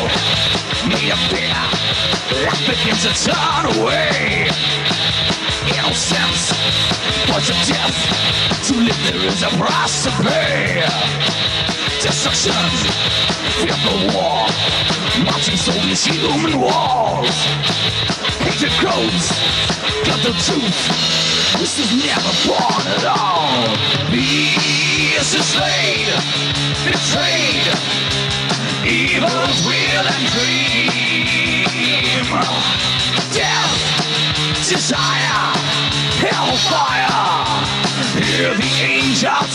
Made of fear, life begins to turn away. Innocence, but to death. To live there is a price to pay. Destruction, fearful war, marching soldiers, human walls. Hatred grows, got the truth. This is never born at all. Peace is slain, betrayed. Evil's real and dream. Death, desire, hellfire. Hear the angels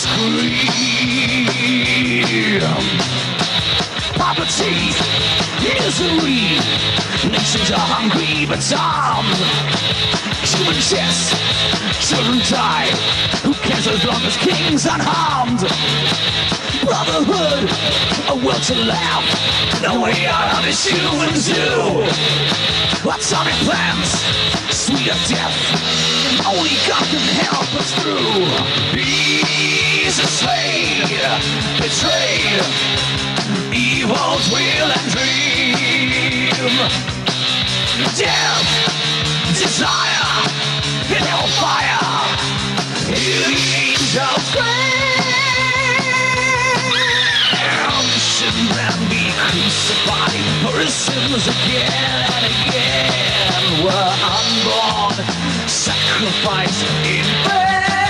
scream. Poverty, misery. Nations are hungry but armed. Human chess, children die. Who cares as long as kings unharmed? Brotherhood, a will to laugh. No way out of this human zoo. Atomic plans, sweet of death. Only God can help us through. Peace is slain, betrayed. Evil's will and dream. Death, desire, and hellfire. Hear the angels scream. Should man be crucified for his sins again and again? We're unborn, sacrifice in vain.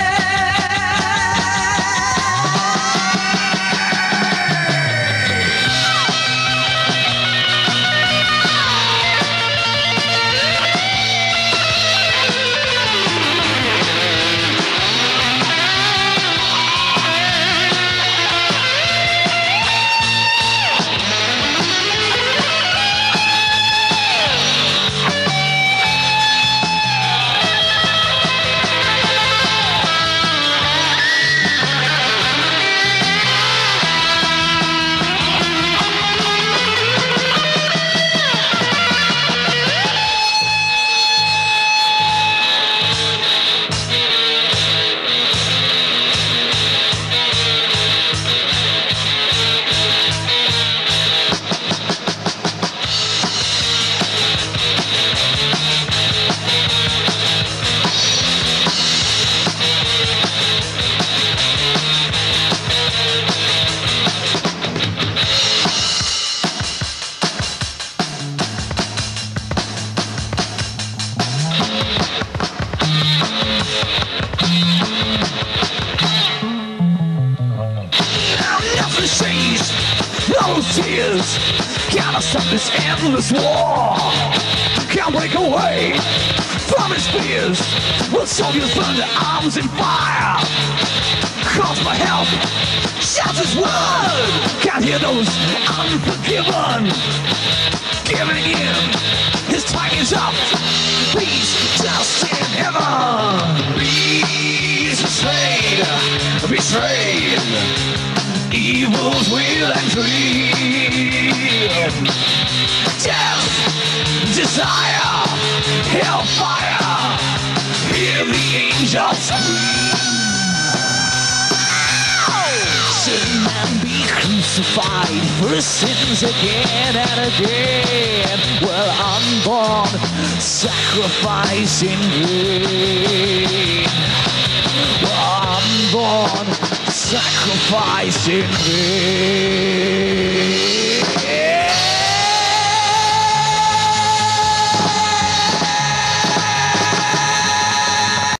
Tears can't stop this endless war. Can't break away from his fears. Will soldiers burn their arms in fire? Calls for help, shouts his word. Can't hear those unforgiven giving in. His time is up. Peace just in heaven. Peace is slain, betrayed. Evil's will and dream. Death, desire, hellfire. Hear the angels scream. Should man be crucified for his sins again and again? Well, unborn, sacrifice in vain. Well, unborn, sacrifice in vain.